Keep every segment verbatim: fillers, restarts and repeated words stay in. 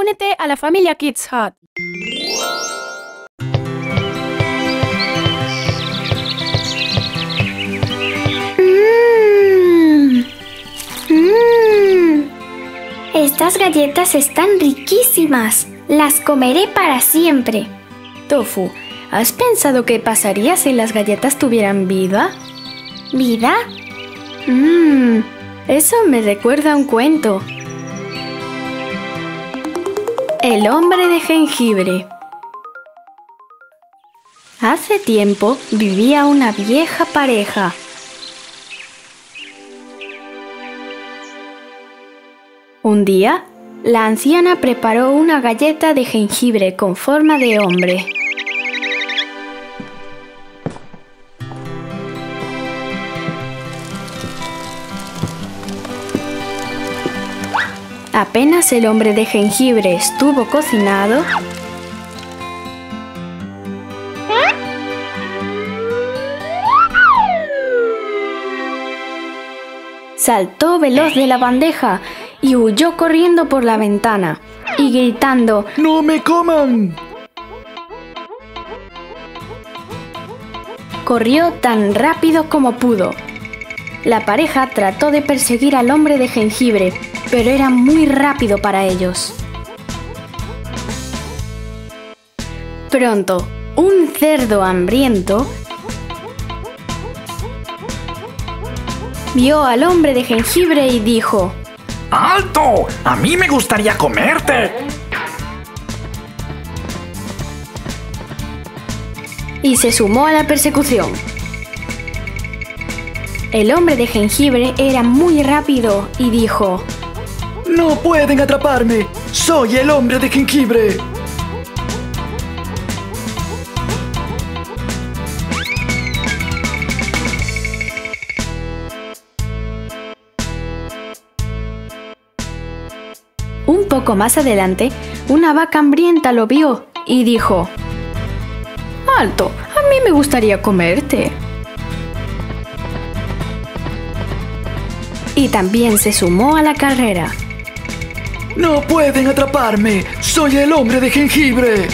únete a la familia Kids Hut. Mmm. Mmm. Estas galletas están riquísimas. Las comeré para siempre. Tofu, ¿has pensado qué pasaría si las galletas tuvieran vida? ¿Vida? Mmm, eso me recuerda a un cuento. El hombre de jengibre. Hace tiempo vivía una vieja pareja. Un día, la anciana preparó una galleta de jengibre con forma de hombre. Apenas el hombre de jengibre estuvo cocinado, saltó veloz de la bandeja y huyó corriendo por la ventana y gritando ¡No me coman! Corrió tan rápido como pudo. La pareja trató de perseguir al hombre de jengibre, pero era muy rápido para ellos. Pronto, un cerdo hambriento vio al hombre de jengibre y dijo: ¡Alto! ¡A mí me gustaría comerte! Y se sumó a la persecución. El hombre de jengibre era muy rápido y dijo: ¡No pueden atraparme! ¡Soy el hombre de jengibre! Un poco más adelante, una vaca hambrienta lo vio y dijo: ¡Alto! A mí me gustaría comerte. Y también se sumó a la carrera. ¡No pueden atraparme! ¡Soy el hombre de jengibre!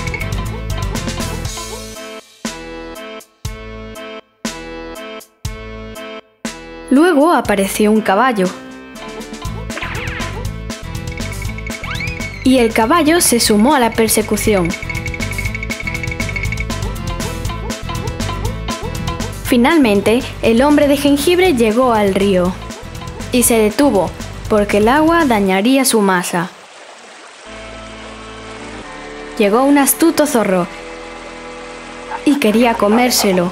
Luego apareció un caballo. Y el caballo se sumó a la persecución. Finalmente, el hombre de jengibre llegó al río. Y se detuvo, porque el agua dañaría su masa. Llegó un astuto zorro y quería comérselo.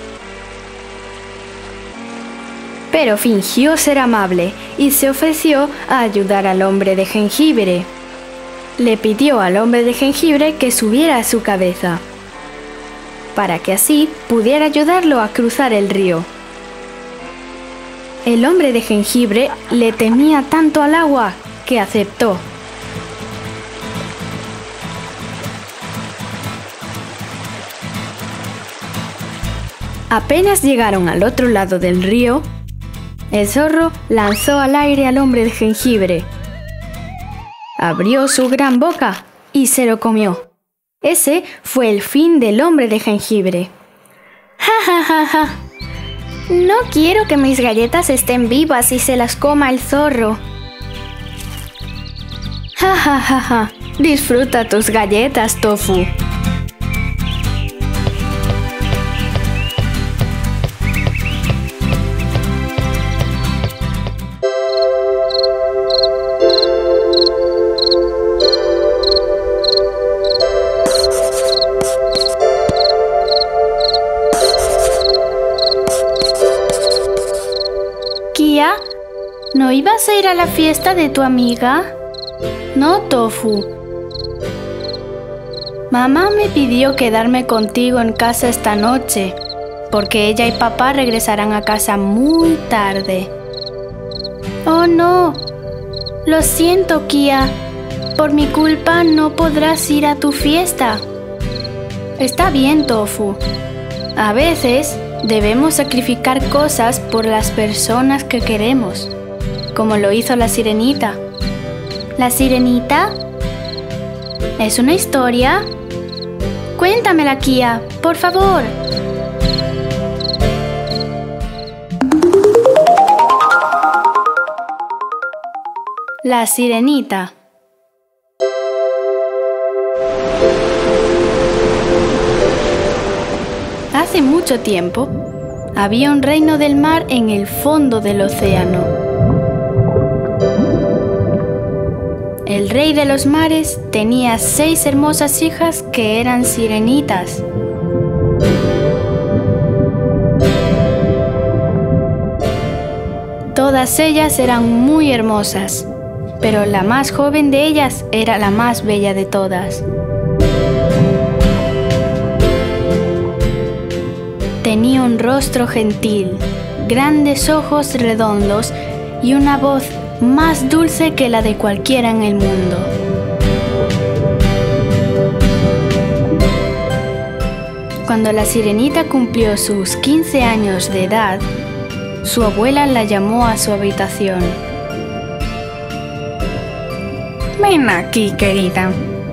Pero fingió ser amable y se ofreció a ayudar al hombre de jengibre. Le pidió al hombre de jengibre que subiera a su cabeza, para que así pudiera ayudarlo a cruzar el río. El hombre de jengibre le temía tanto al agua que aceptó. Apenas llegaron al otro lado del río, el zorro lanzó al aire al hombre de jengibre. Abrió su gran boca y se lo comió. Ese fue el fin del hombre de jengibre. ¡Ja, ja, ja, ja! No quiero que mis galletas estén vivas y se las coma el zorro. ¡Ja, ja, ja, ja! Disfruta tus galletas, Tofu. Kia, ¿no ibas a ir a la fiesta de tu amiga? No, Tofu. Mamá me pidió quedarme contigo en casa esta noche, porque ella y papá regresarán a casa muy tarde. Oh, no. Lo siento, Kia. Por mi culpa no podrás ir a tu fiesta. Está bien, Tofu. A veces debemos sacrificar cosas por las personas que queremos, como lo hizo la sirenita. ¿La sirenita? ¿Es una historia? Cuéntamela, Kia, por favor. La Sirenita. Hace mucho tiempo, había un reino del mar en el fondo del océano. El rey de los mares tenía seis hermosas hijas que eran sirenitas. Todas ellas eran muy hermosas, pero la más joven de ellas era la más bella de todas. Tenía un rostro gentil, grandes ojos redondos y una voz más dulce que la de cualquiera en el mundo. Cuando la sirenita cumplió sus quince años de edad, su abuela la llamó a su habitación. Ven aquí, querida.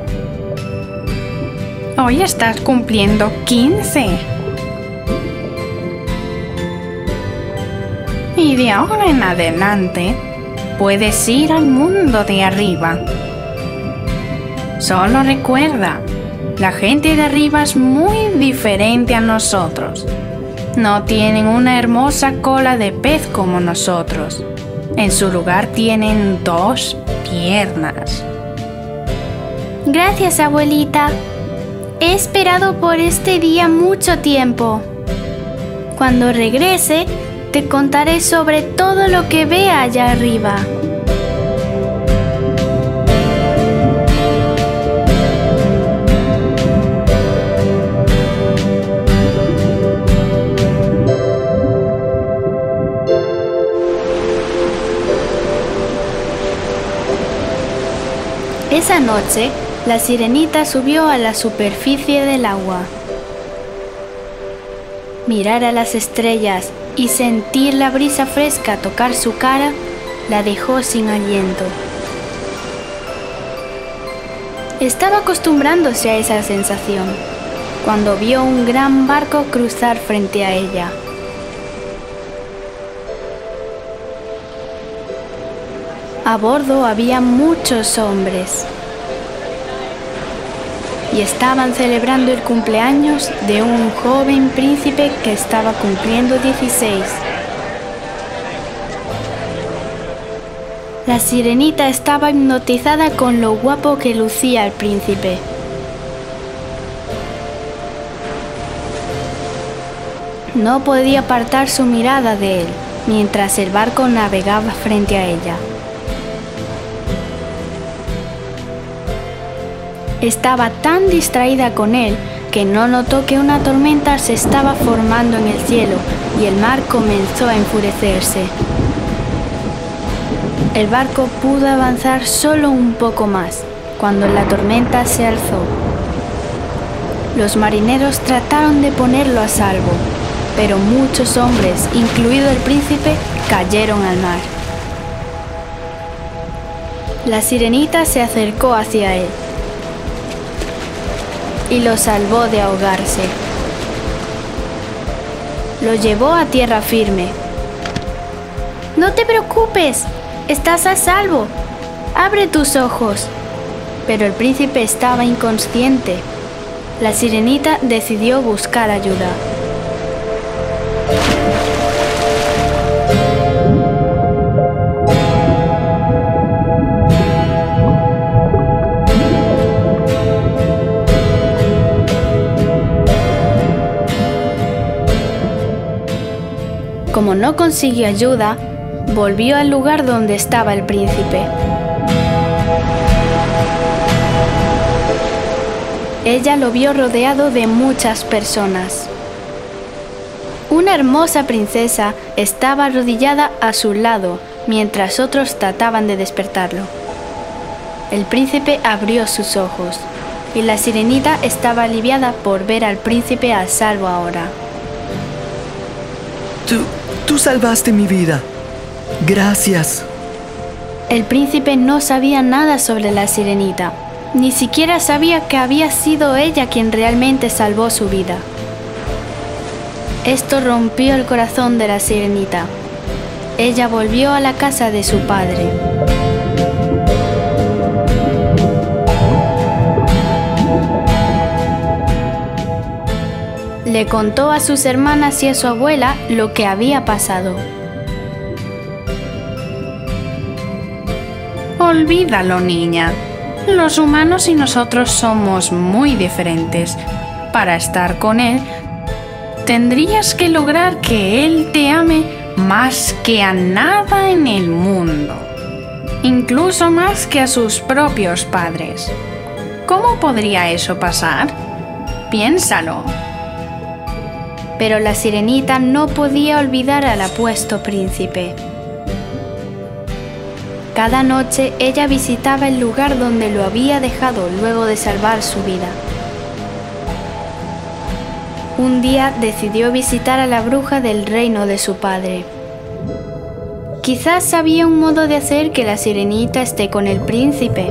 Hoy estás cumpliendo quince. Y de ahora en adelante, puedes ir al mundo de arriba. Solo recuerda, la gente de arriba es muy diferente a nosotros. No tienen una hermosa cola de pez como nosotros. En su lugar tienen dos piernas. Gracias, abuelita. He esperado por este día mucho tiempo. Cuando regrese, te contaré sobre todo lo que vea allá arriba. Esa noche, la sirenita subió a la superficie del agua. Mirar a las estrellas y sentir la brisa fresca tocar su cara la dejó sin aliento. Estaba acostumbrándose a esa sensación cuando vio un gran barco cruzar frente a ella. A bordo había muchos hombres y estaban celebrando el cumpleaños de un joven príncipe que estaba cumpliendo dieciséis. La sirenita estaba hipnotizada con lo guapo que lucía el príncipe. No podía apartar su mirada de él mientras el barco navegaba frente a ella. Estaba tan distraída con él que no notó que una tormenta se estaba formando en el cielo y el mar comenzó a enfurecerse. El barco pudo avanzar solo un poco más cuando la tormenta se alzó. Los marineros trataron de ponerlo a salvo, pero muchos hombres, incluido el príncipe, cayeron al mar. La sirenita se acercó hacia él y lo salvó de ahogarse. Lo llevó a tierra firme. No te preocupes, estás a salvo. Abre tus ojos. Pero el príncipe estaba inconsciente. La sirenita decidió buscar ayuda. Como no consiguió ayuda, volvió al lugar donde estaba el príncipe. Ella lo vio rodeado de muchas personas. Una hermosa princesa estaba arrodillada a su lado mientras otros trataban de despertarlo. El príncipe abrió sus ojos y la sirenita estaba aliviada por ver al príncipe a salvo ahora. Tú, tú salvaste mi vida. Gracias. El príncipe no sabía nada sobre la sirenita, Ni siquiera sabía que había sido ella quien realmente salvó su vida. Esto rompió el corazón de la sirenita. Ella volvió a la casa de su padre. Le contó a sus hermanas y a su abuela lo que había pasado. Olvídalo, niña. Los humanos y nosotros somos muy diferentes. Para estar con él, tendrías que lograr que él te ame más que a nada en el mundo, incluso más que a sus propios padres. ¿Cómo podría eso pasar? Piénsalo. Pero la sirenita no podía olvidar al apuesto príncipe. Cada noche ella visitaba el lugar donde lo había dejado luego de salvar su vida. Un día decidió visitar a la bruja del reino de su padre. Quizás sabía un modo de hacer que la sirenita esté con el príncipe.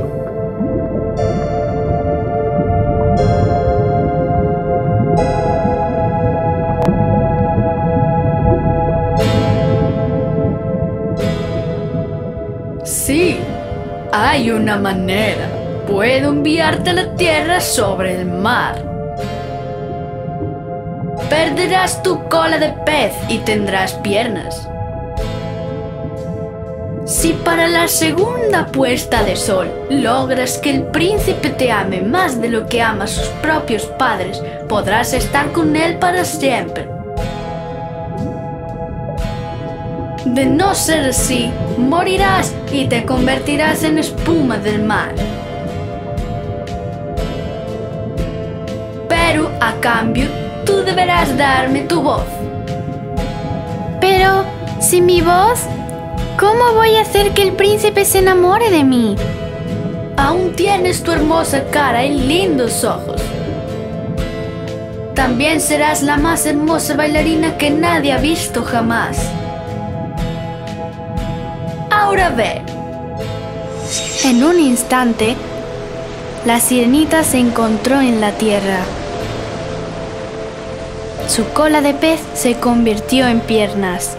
Sí, hay una manera. Puedo enviarte a la tierra sobre el mar. Perderás tu cola de pez y tendrás piernas. Si para la segunda puesta de sol logras que el príncipe te ame más de lo que ama a sus propios padres, podrás estar con él para siempre. De no ser así, morirás y te convertirás en espuma del mar. Pero a cambio, tú deberás darme tu voz. Pero, sin mi voz, ¿cómo voy a hacer que el príncipe se enamore de mí? Aún tienes tu hermosa cara y lindos ojos. También serás la más hermosa bailarina que nadie ha visto jamás. Ahora ve. En un instante, la sirenita se encontró en la tierra. Su cola de pez se convirtió en piernas.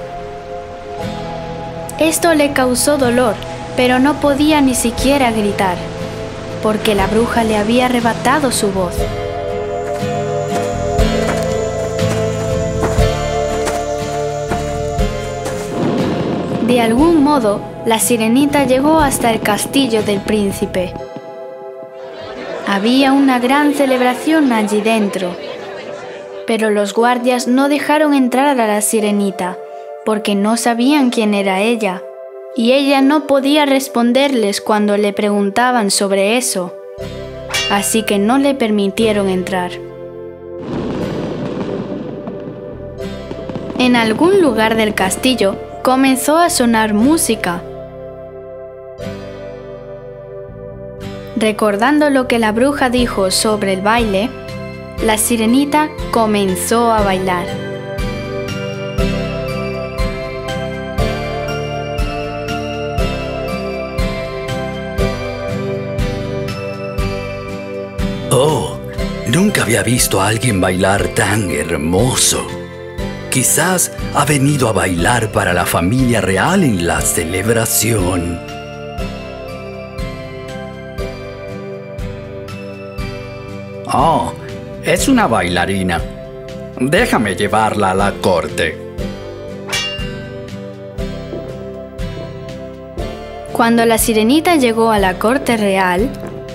Esto le causó dolor, pero no podía ni siquiera gritar, porque la bruja le había arrebatado su voz. De algún modo, la sirenita llegó hasta el castillo del príncipe. Había una gran celebración allí dentro, pero los guardias no dejaron entrar a la sirenita, porque no sabían quién era ella, y ella no podía responderles cuando le preguntaban sobre eso, así que no le permitieron entrar. En algún lugar del castillo comenzó a sonar música. Recordando lo que la bruja dijo sobre el baile, la sirenita comenzó a bailar. Oh, nunca había visto a alguien bailar tan hermoso. Quizás ha venido a bailar para la familia real en la celebración. Oh, es una bailarina. Déjame llevarla a la corte. Cuando la sirenita llegó a la corte real,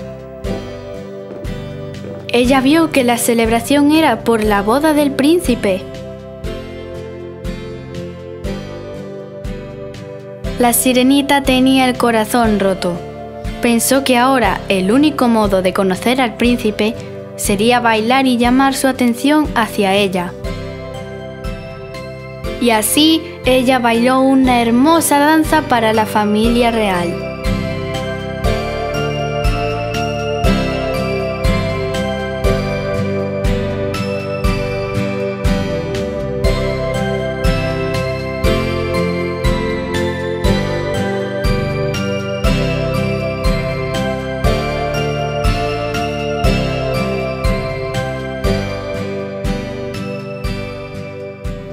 ella vio que la celebración era por la boda del príncipe. La sirenita tenía el corazón roto. Pensó que ahora el único modo de conocer al príncipe sería bailar y llamar su atención hacia ella. Y así ella bailó una hermosa danza para la familia real.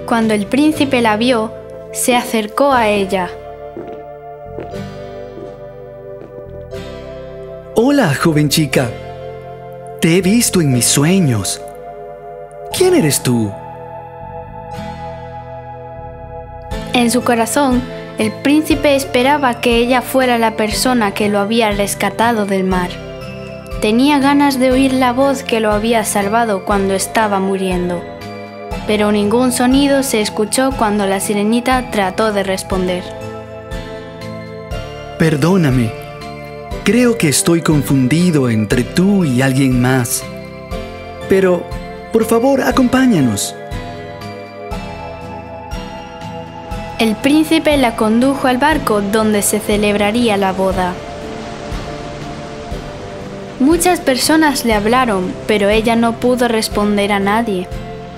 Cuando el príncipe la vio, se acercó a ella. Hola, joven chica. Te he visto en mis sueños. ¿Quién eres tú? En su corazón, el príncipe esperaba que ella fuera la persona que lo había rescatado del mar. Tenía ganas de oír la voz que lo había salvado cuando estaba muriendo. Pero ningún sonido se escuchó cuando la sirenita trató de responder. Perdóname. Creo que estoy confundido entre tú y alguien más. Pero, por favor, acompáñanos. El príncipe la condujo al barco donde se celebraría la boda. Muchas personas le hablaron, pero ella no pudo responder a nadie.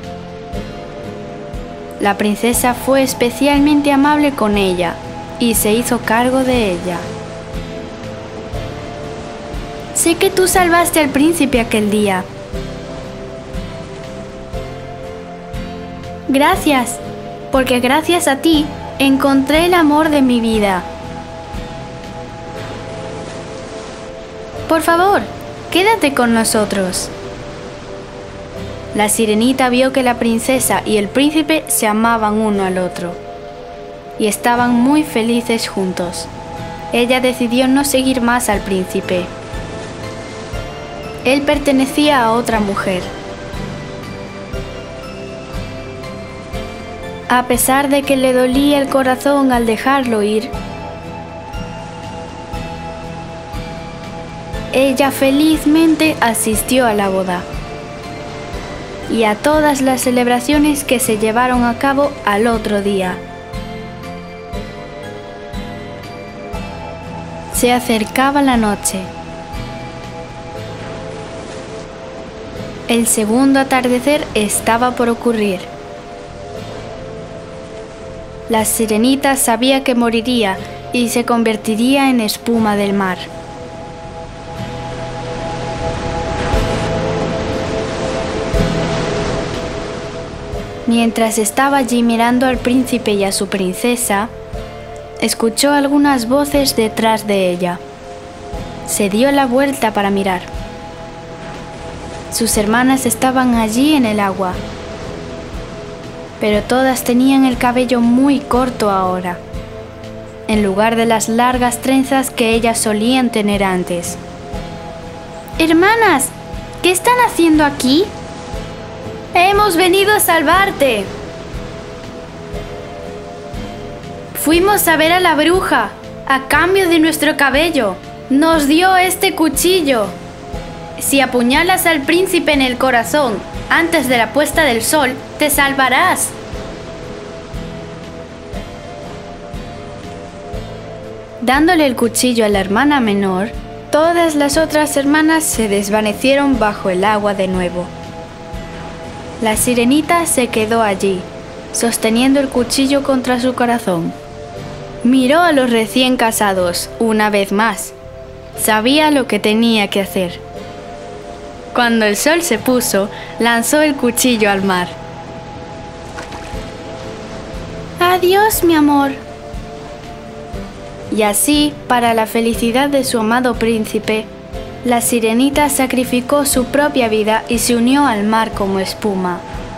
La princesa fue especialmente amable con ella y se hizo cargo de ella. Sé que tú salvaste al príncipe aquel día. Gracias, porque gracias a ti encontré el amor de mi vida. Por favor, quédate con nosotros. La sirenita vio que la princesa y el príncipe se amaban uno al otro y estaban muy felices juntos. Ella decidió no seguir más al príncipe. Él pertenecía a otra mujer. A pesar de que le dolía el corazón al dejarlo ir, ella felizmente asistió a la boda y a todas las celebraciones que se llevaron a cabo al otro día. Se acercaba la noche. El segundo atardecer estaba por ocurrir. La sirenita sabía que moriría y se convertiría en espuma del mar. Mientras estaba allí mirando al príncipe y a su princesa, escuchó algunas voces detrás de ella. Se dio la vuelta para mirar. Sus hermanas estaban allí en el agua, pero todas tenían el cabello muy corto ahora, en lugar de las largas trenzas que ellas solían tener antes. Hermanas, ¿qué están haciendo aquí? ¡Hemos venido a salvarte! Fuimos a ver a la bruja, a cambio de nuestro cabello. Nos dio este cuchillo. Si apuñalas al príncipe en el corazón antes de la puesta del sol, te salvarás. Dándole el cuchillo a la hermana menor, todas las otras hermanas se desvanecieron bajo el agua de nuevo. La sirenita se quedó allí, sosteniendo el cuchillo contra su corazón. Miró a los recién casados una vez más. Sabía lo que tenía que hacer. Cuando el sol se puso, lanzó el cuchillo al mar. Adiós, mi amor. Y así, para la felicidad de su amado príncipe, la sirenita sacrificó su propia vida y se unió al mar como espuma.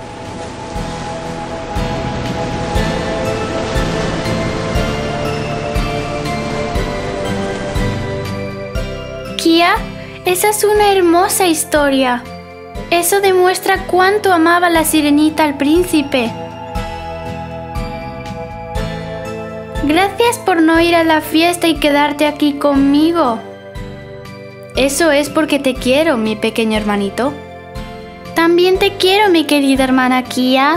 Kia, esa es una hermosa historia. Eso demuestra cuánto amaba la sirenita al príncipe. Gracias por no ir a la fiesta y quedarte aquí conmigo. Eso es porque te quiero, mi pequeño hermanito. También te quiero, mi querida hermana Kia.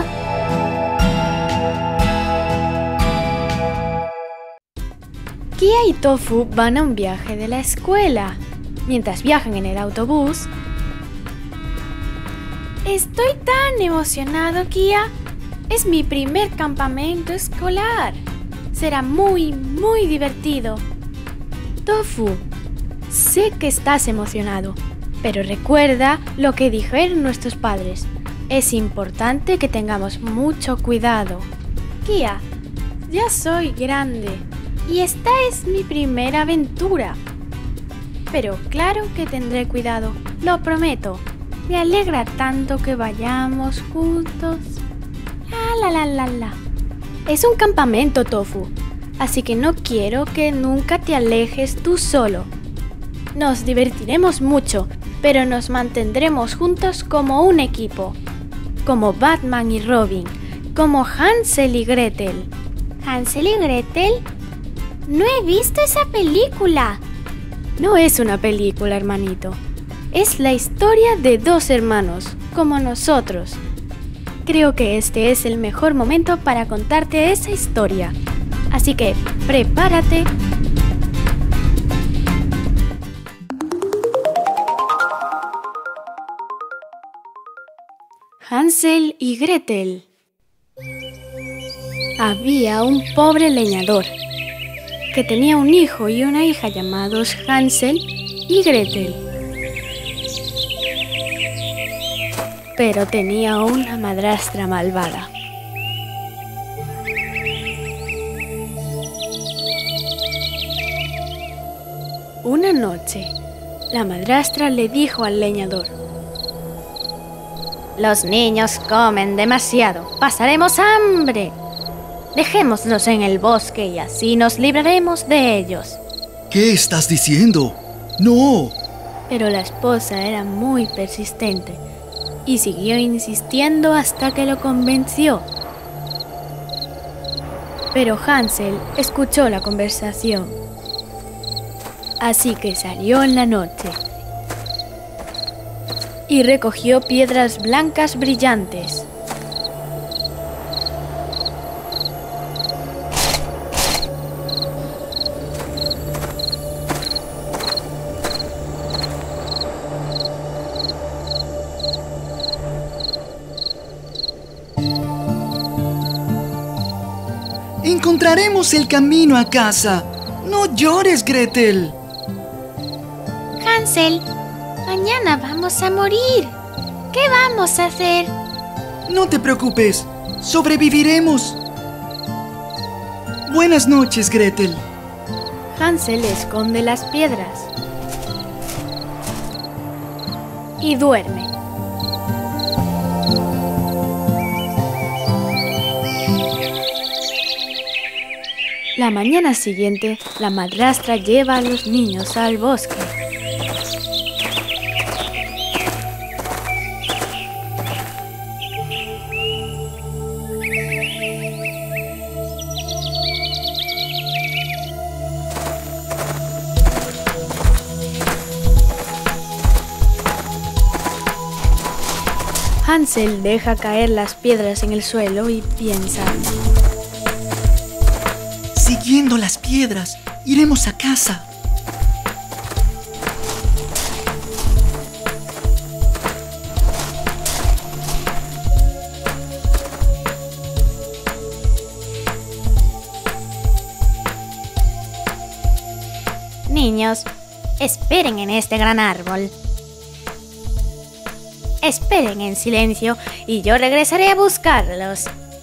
Kia y Tofu van a un viaje de la escuela. Mientras viajan en el autobús... Estoy tan emocionado, Kia. Es mi primer campamento escolar. Será muy, muy divertido. Tofu, sé que estás emocionado, pero recuerda lo que dijeron nuestros padres. Es importante que tengamos mucho cuidado. Kia, ya soy grande y esta es mi primera aventura. Pero claro que tendré cuidado, lo prometo. Me alegra tanto que vayamos juntos. La la la la la. Es un campamento, Tofu, así que no quiero que nunca te alejes tú solo. Nos divertiremos mucho, pero nos mantendremos juntos como un equipo. Como Batman y Robin, como Hansel y Gretel. ¿Hansel y Gretel? No he visto esa película. No es una película, hermanito. Es la historia de dos hermanos, como nosotros. Creo que este es el mejor momento para contarte esa historia. Así que, prepárate. Hansel y Gretel. Había un pobre leñador que tenía un hijo y una hija llamados Hansel y Gretel. Pero tenía una madrastra malvada. Una noche, la madrastra le dijo al leñador: los niños comen demasiado, pasaremos hambre. Dejémoslos en el bosque y así nos libraremos de ellos. ¿Qué estás diciendo? ¡No! Pero la esposa era muy persistente y siguió insistiendo hasta que lo convenció. Pero Hansel escuchó la conversación, así que salió en la noche y recogió piedras blancas brillantes. Encontraremos el camino a casa. No llores, Gretel. Hansel, mañana vamos a morir. ¿Qué vamos a hacer? No te preocupes, sobreviviremos. Buenas noches, Gretel. Hansel esconde las piedras y duerme. La mañana siguiente, la madrastra lleva a los niños al bosque. Hansel deja caer las piedras en el suelo y piensa: siguiendo las piedras, iremos a casa. Niños, esperen en este gran árbol. Esperen en silencio y yo regresaré a buscarlos.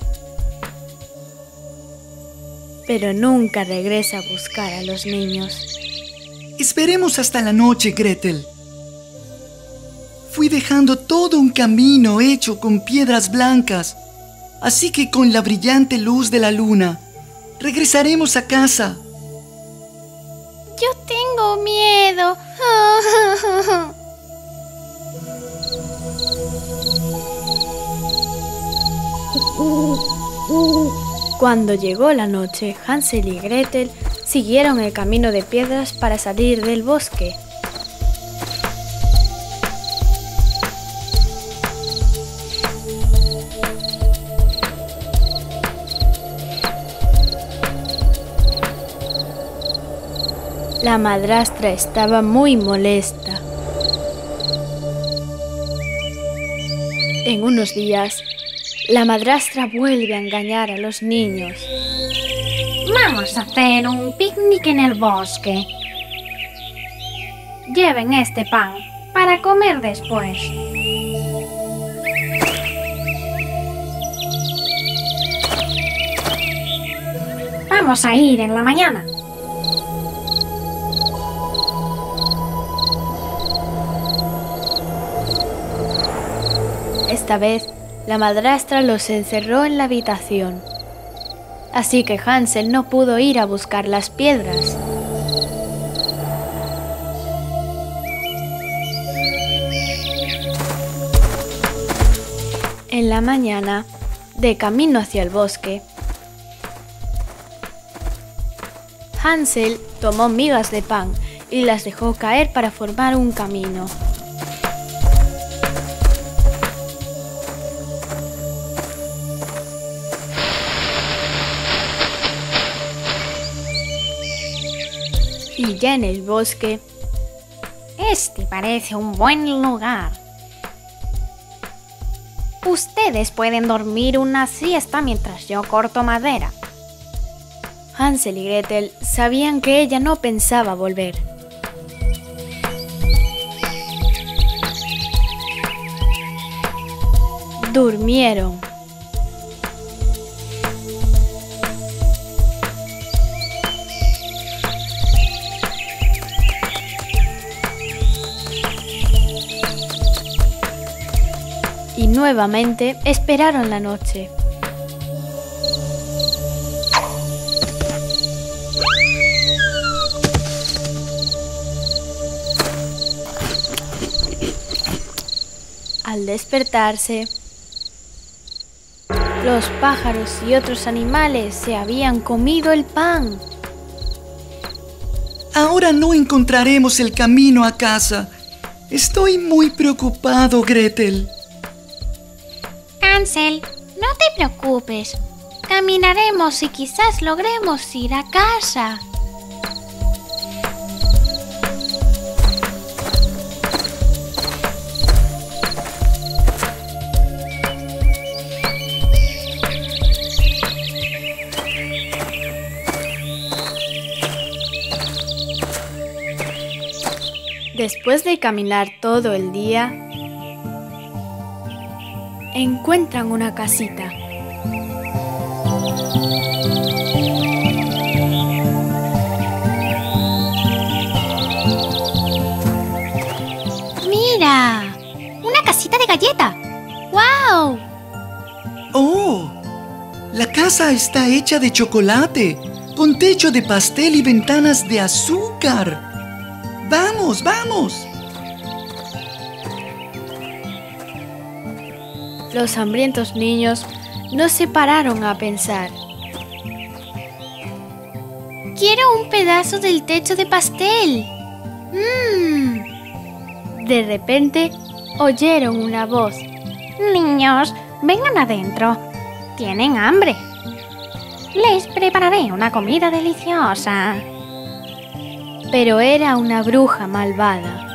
Pero nunca regresa a buscar a los niños. Esperemos hasta la noche, Gretel. Fui dejando todo un camino hecho con piedras blancas, así que con la brillante luz de la luna, regresaremos a casa. Yo tengo miedo. Cuando llegó la noche, Hansel y Gretel siguieron el camino de piedras para salir del bosque. La madrastra estaba muy molesta. En unos días, la madrastra vuelve a engañar a los niños. Vamos a hacer un picnic en el bosque. Lleven este pan para comer después. Vamos a ir en la mañana. Esta vez, la madrastra los encerró en la habitación. Así que Hansel no pudo ir a buscar las piedras. En la mañana, de camino hacia el bosque, Hansel tomó migas de pan y las dejó caer para formar un camino. Y ya en el bosque, este parece un buen lugar. Ustedes pueden dormir una siesta mientras yo corto madera. Hansel y Gretel sabían que ella no pensaba volver. Durmieron. Y nuevamente esperaron la noche. Al despertarse, los pájaros y otros animales se habían comido el pan. Ahora no encontraremos el camino a casa. Estoy muy preocupado, Gretel. Hansel, no te preocupes. Caminaremos y quizás logremos ir a casa. Después de caminar todo el día, encuentran una casita. ¡Mira! ¡Una casita de galleta! ¡Wow! ¡Oh! La casa está hecha de chocolate, con techo de pastel y ventanas de azúcar. ¡Vamos, vamos! Los hambrientos niños no se pararon a pensar. ¡Quiero un pedazo del techo de pastel! ¡Mmm! De repente, oyeron una voz. Niños, vengan adentro. Tienen hambre. Les prepararé una comida deliciosa. Pero era una bruja malvada.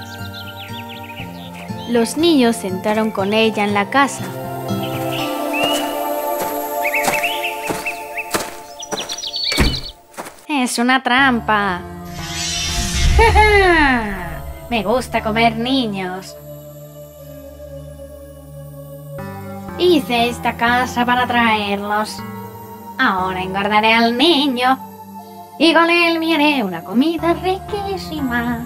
Los niños entraron con ella en la casa. Es una trampa. Me gusta comer niños. Hice esta casa para traerlos. Ahora engordaré al niño y con él me haré una comida riquísima.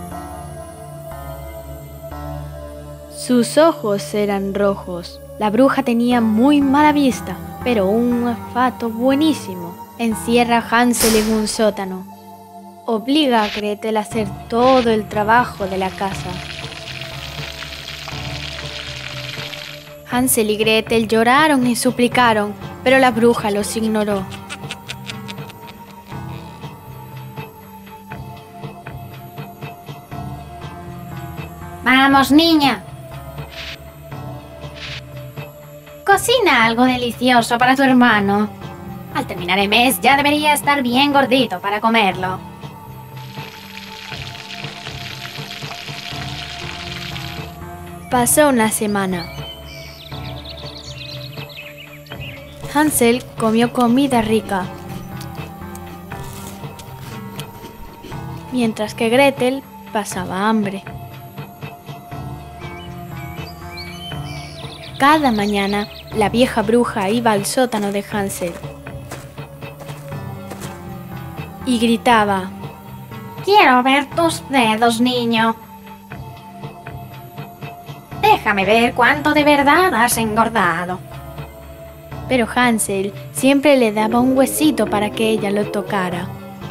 Sus ojos eran rojos. La bruja tenía muy mala vista, pero un olfato buenísimo. Encierra a Hansel en un sótano. Obliga a Gretel a hacer todo el trabajo de la casa. Hansel y Gretel lloraron y suplicaron, pero la bruja los ignoró. Vamos, niña. Cocina algo delicioso para tu hermano. Al terminar el mes ya debería estar bien gordito para comerlo. Pasó una semana. Hansel comió comida rica, mientras que Gretel pasaba hambre. Cada mañana, la vieja bruja iba al sótano de Hansel. y gritaba: Quiero ver tus dedos, niño. Déjame ver cuánto de verdad has engordado. Pero Hansel siempre le daba un huesito para que ella lo tocara,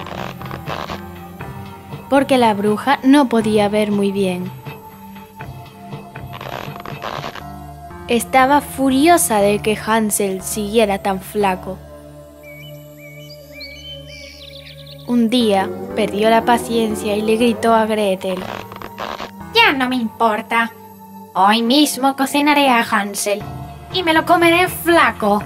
porque la bruja no podía ver muy bien. Estaba furiosa de que Hansel siguiera tan flaco. Un día perdió la paciencia y le gritó a Gretel: Ya no me importa. Hoy mismo cocinaré a Hansel y me lo comeré flaco.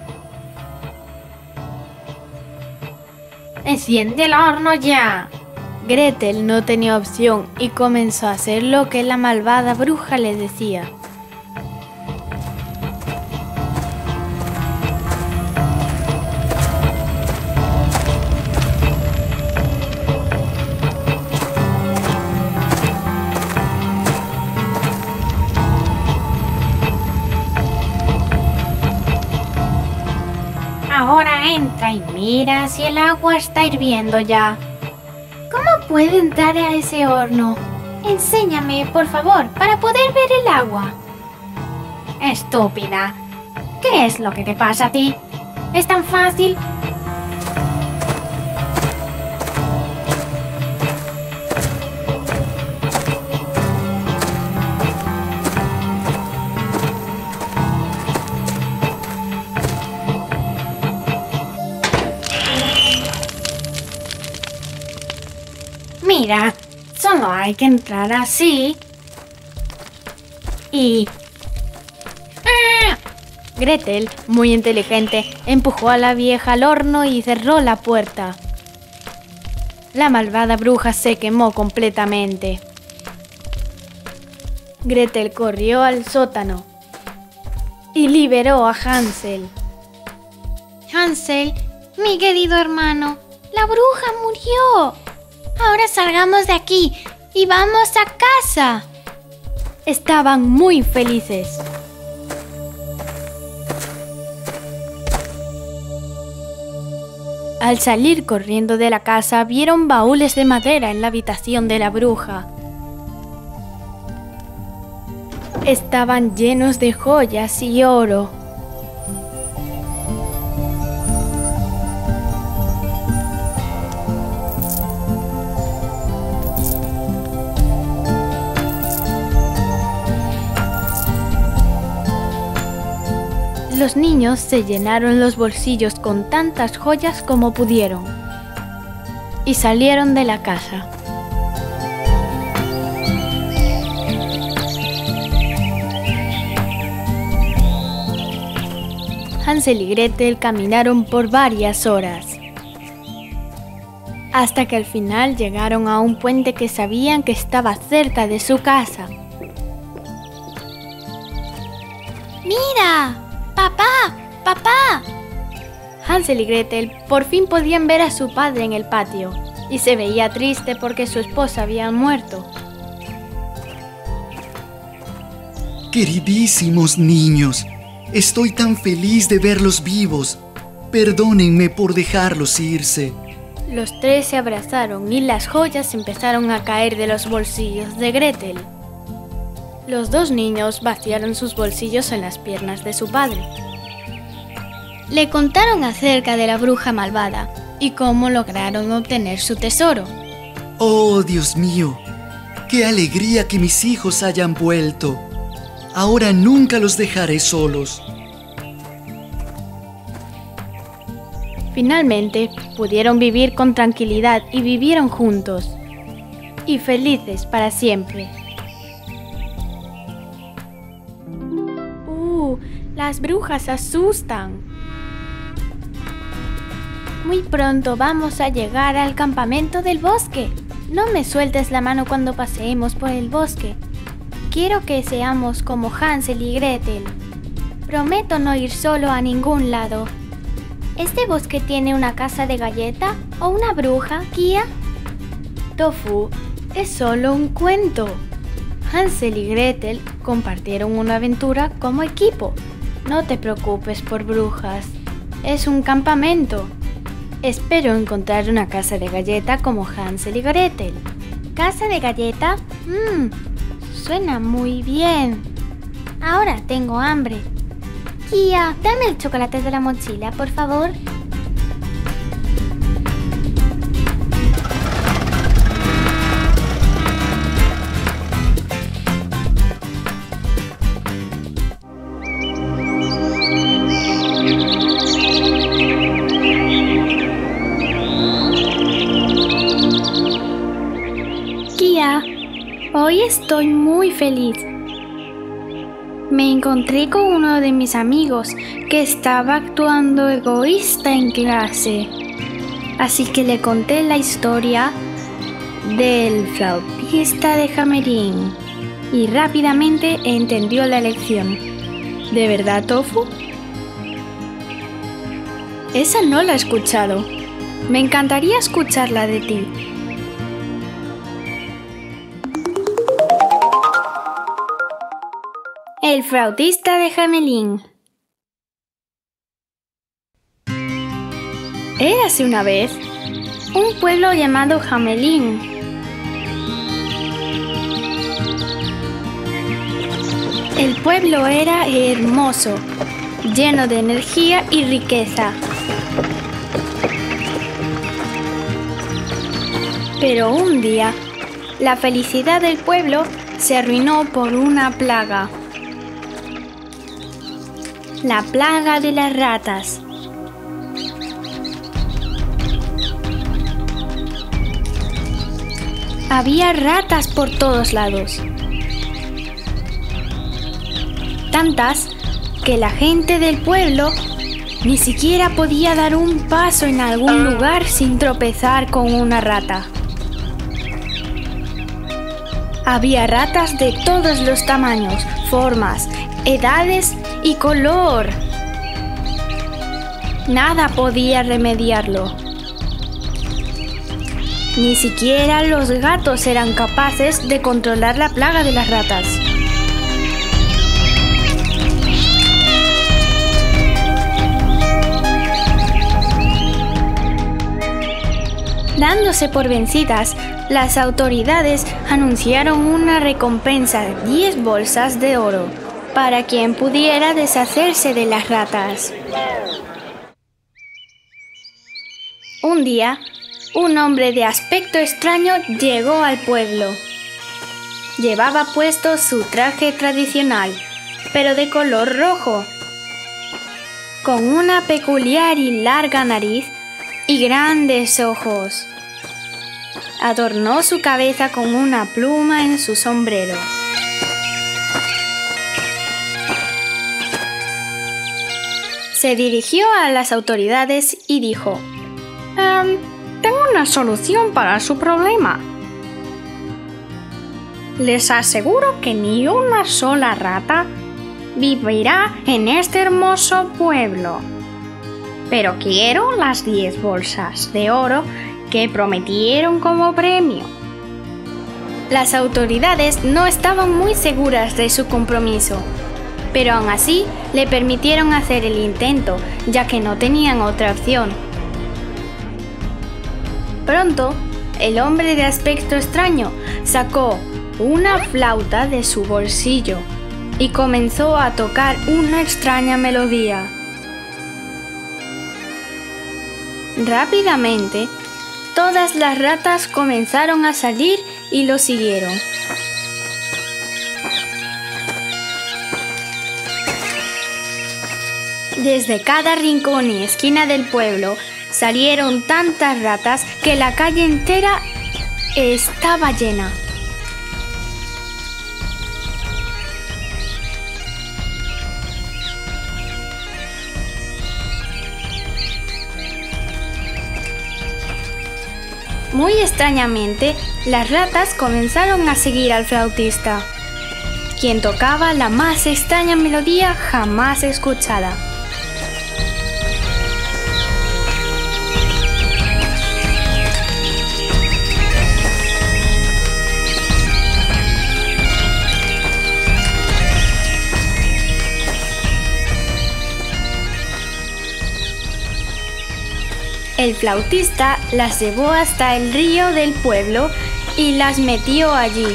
Enciende el horno ya. Gretel no tenía opción y comenzó a hacer lo que la malvada bruja le decía. Ahora entra y mira si el agua está hirviendo ya. ¿Cómo puedo entrar a ese horno? Enséñame, por favor, para poder ver el agua. Estúpida. ¿Qué es lo que te pasa a ti? ¿Es tan fácil? Mira, solo hay que entrar así y... ¡Ah! Gretel, muy inteligente, empujó a la vieja al horno y cerró la puerta. La malvada bruja se quemó completamente. Gretel corrió al sótano y liberó a Hansel. Hansel, mi querido hermano, la bruja murió. Ahora salgamos de aquí y vamos a casa. Estaban muy felices. Al salir corriendo de la casa, vieron baúles de madera en la habitación de la bruja. Estaban llenos de joyas y oro. Los niños se llenaron los bolsillos con tantas joyas como pudieron y salieron de la casa. Hansel y Gretel caminaron por varias horas, hasta que al final llegaron a un puente que sabían que estaba cerca de su casa. ¡Mira! ¡Papá! ¡Papá! Hansel y Gretel por fin podían ver a su padre en el patio y se veía triste porque su esposa había muerto. Queridísimos niños, estoy tan feliz de verlos vivos. Perdónenme por dejarlos irse. Los tres se abrazaron y las joyas empezaron a caer de los bolsillos de Gretel. Los dos niños vaciaron sus bolsillos en las piernas de su padre. Le contaron acerca de la bruja malvada y cómo lograron obtener su tesoro. Oh, Dios mío, qué alegría que mis hijos hayan vuelto. Ahora nunca los dejaré solos. Finalmente, pudieron vivir con tranquilidad y vivieron juntos y felices para siempre. Las brujas asustan. Muy pronto vamos a llegar al campamento del bosque. No me sueltes la mano cuando paseemos por el bosque. Quiero que seamos como Hansel y Gretel. Prometo no ir solo a ningún lado. ¿Este bosque tiene una casa de galleta o una bruja, Kia? Tofu, es solo un cuento. Hansel y Gretel compartieron una aventura como equipo. No te preocupes por brujas, es un campamento. Espero encontrar una casa de galleta como Hansel y Gretel. ¿Casa de galleta? Mmm, suena muy bien. Ahora tengo hambre. Kia, dame el chocolate de la mochila, por favor. Kia, hoy estoy muy feliz. Me encontré con uno de mis amigos que estaba actuando egoísta en clase. Así que le conté la historia del flautista de Hamelin y rápidamente entendió la lección. ¿De verdad, Tofu? Esa no la he escuchado. Me encantaría escucharla de ti. El flautista de Hamelin. Érase una vez un pueblo llamado Hamelin. El pueblo era hermoso, lleno de energía y riqueza. Pero un día, la felicidad del pueblo se arruinó por una plaga. La plaga de las ratas. Había ratas por todos lados. Tantas que la gente del pueblo ni siquiera podía dar un paso en algún lugar sin tropezar con una rata. Había ratas de todos los tamaños, formas, edades y color. Nada podía remediarlo. Ni siquiera los gatos eran capaces de controlar la plaga de las ratas. Dándose por vencidas, las autoridades anunciaron una recompensa de diez bolsas de oro para quien pudiera deshacerse de las ratas. Un día, un hombre de aspecto extraño llegó al pueblo. Llevaba puesto su traje tradicional, pero de color rojo, con una peculiar y larga nariz y grandes ojos. Adornó su cabeza con una pluma en su sombrero. Se dirigió a las autoridades y dijo: ehm, tengo una solución para su problema. Les aseguro que ni una sola rata vivirá en este hermoso pueblo. Pero quiero las diez bolsas de oro que prometieron como premio. Las autoridades no estaban muy seguras de su compromiso, pero aún así le permitieron hacer el intento, ya que no tenían otra opción. Pronto, el hombre de aspecto extraño sacó una flauta de su bolsillo y comenzó a tocar una extraña melodía. Rápidamente, todas las ratas comenzaron a salir y lo siguieron. Desde cada rincón y esquina del pueblo salieron tantas ratas que la calle entera estaba llena. Muy extrañamente, las ratas comenzaron a seguir al flautista, quien tocaba la más extraña melodía jamás escuchada. El flautista las llevó hasta el río del pueblo y las metió allí.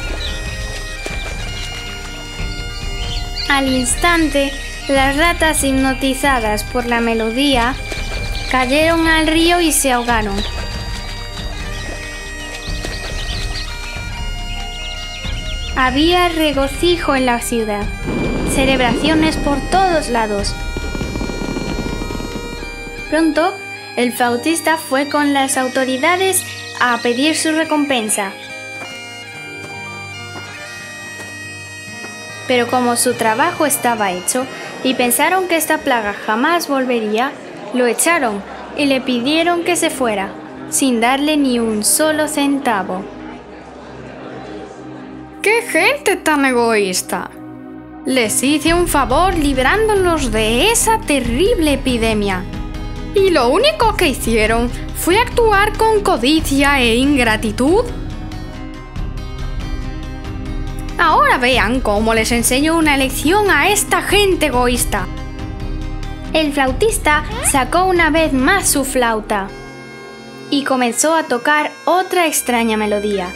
Al instante, las ratas, hipnotizadas por la melodía, cayeron al río y se ahogaron. Había regocijo en la ciudad, celebraciones por todos lados. Pronto, el flautista fue con las autoridades a pedir su recompensa. Pero como su trabajo estaba hecho y pensaron que esta plaga jamás volvería, lo echaron y le pidieron que se fuera, sin darle ni un solo centavo. ¡Qué gente tan egoísta! Les hice un favor librándolos de esa terrible epidemia. Y lo único que hicieron fue actuar con codicia e ingratitud. Ahora vean cómo les enseño una lección a esta gente egoísta. El flautista sacó una vez más su flauta y comenzó a tocar otra extraña melodía.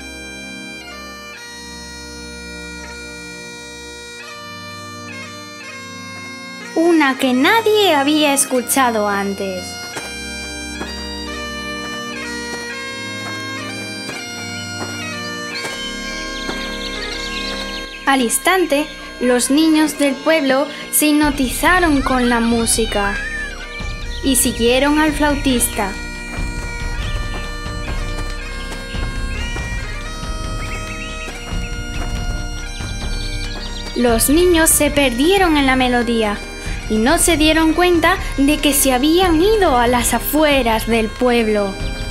Una que nadie había escuchado antes. Al instante, los niños del pueblo se hipnotizaron con la música y siguieron al flautista. Los niños se perdieron en la melodía y no se dieron cuenta de que se habían ido a las afueras del pueblo.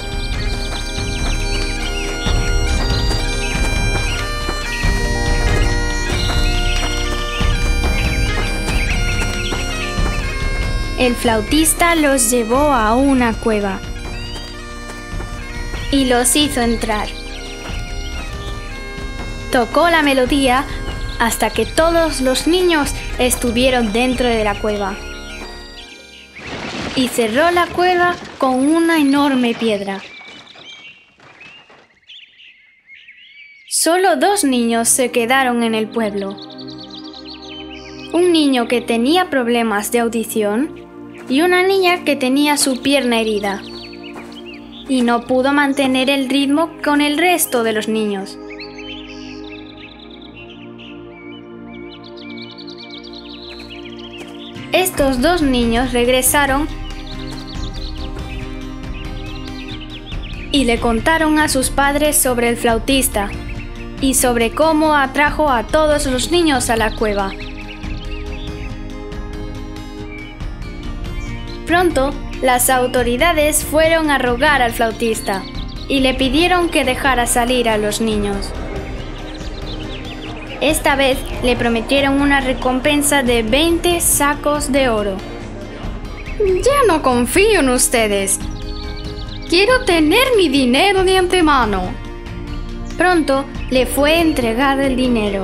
El flautista los llevó a una cueva y los hizo entrar. Tocó la melodía hasta que todos los niños estuvieron dentro de la cueva. Y cerró la cueva con una enorme piedra. Solo dos niños se quedaron en el pueblo. Un niño que tenía problemas de audición y una niña que tenía su pierna herida. Y no pudo mantener el ritmo con el resto de los niños. Estos dos niños regresaron y le contaron a sus padres sobre el flautista y sobre cómo atrajo a todos los niños a la cueva. Pronto, las autoridades fueron a rogar al flautista y le pidieron que dejara salir a los niños. Esta vez le prometieron una recompensa de veinte sacos de oro. Ya no confío en ustedes. Quiero tener mi dinero de antemano. Pronto le fue entregado el dinero.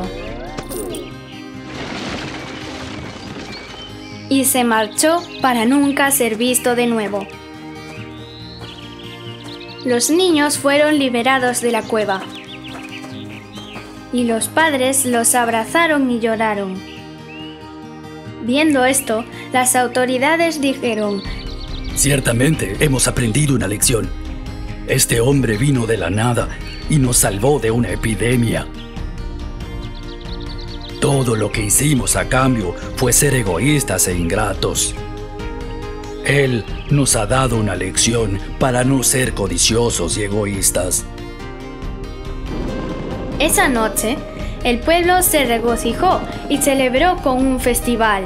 Y se marchó para nunca ser visto de nuevo. Los niños fueron liberados de la cueva. Y los padres los abrazaron y lloraron. Viendo esto, las autoridades dijeron: Ciertamente hemos aprendido una lección. Este hombre vino de la nada y nos salvó de una epidemia. Todo lo que hicimos a cambio fue ser egoístas e ingratos. Él nos ha dado una lección para no ser codiciosos y egoístas. Esa noche, el pueblo se regocijó y celebró con un festival.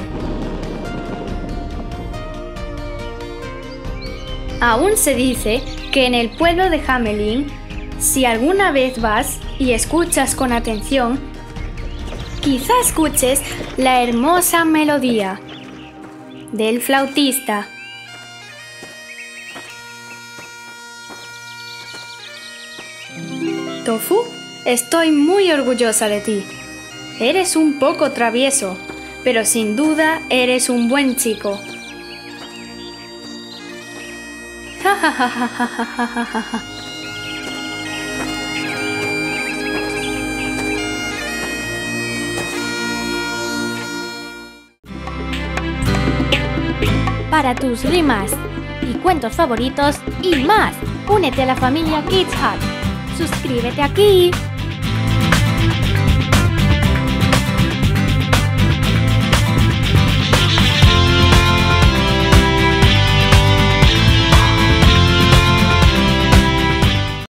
Aún se dice que en el pueblo de Hamelin, si alguna vez vas y escuchas con atención, quizá escuches la hermosa melodía del flautista. Tofu, estoy muy orgullosa de ti. Eres un poco travieso, pero sin duda eres un buen chico. Para tus rimas y cuentos favoritos y más, únete a la familia Kids Hut. Suscríbete aquí.